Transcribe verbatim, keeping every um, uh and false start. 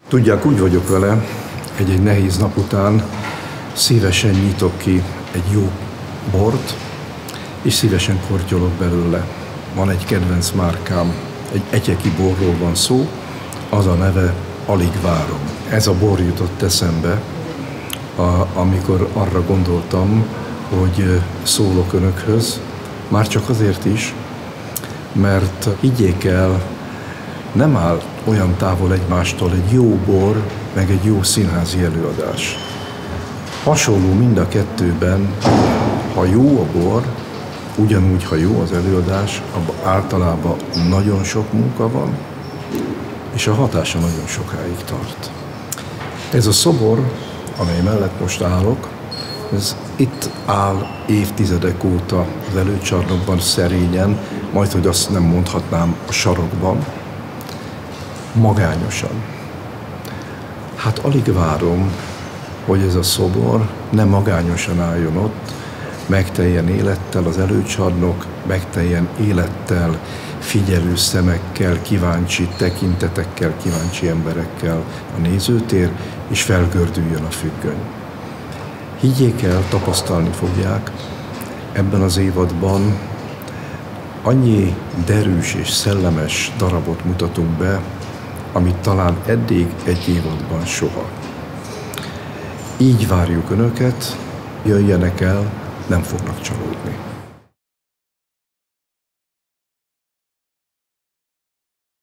Tudják, úgy vagyok vele, egy-egy nehéz nap után szívesen nyitok ki egy jó bort, és szívesen kortyolok belőle. Van egy kedvenc márkám, egy etyeki borról van szó, az a neve Alig várom. Ez a bor jutott eszembe, a, amikor arra gondoltam, hogy szólok önökhöz, már csak azért is, mert higgyék el, nem áll olyan távol egymástól egy jó bor, meg egy jó színházi előadás. Hasonló mind a kettőben, ha jó a bor, ugyanúgy, ha jó az előadás, abban általában nagyon sok munka van, és a hatása nagyon sokáig tart. Ez a szobor, amely mellett most állok, ez itt áll évtizedek óta az előcsarnokban szerényen, majd hogy azt nem mondhatnám a sarokban, magányosan. Hát alig várom, hogy ez a szobor nem magányosan álljon ott, megteljen élettel az előcsarnok, megteljen élettel, figyelő szemekkel, kíváncsi tekintetekkel, kíváncsi emberekkel a nézőtér, és felgördüljön a függöny. Higgyék el, tapasztalni fogják, ebben az évadban annyi derűs és szellemes darabot mutatunk be, amit talán eddig egy évadban soha. Így várjuk önöket, jöjjenek el, nem fognak csalódni.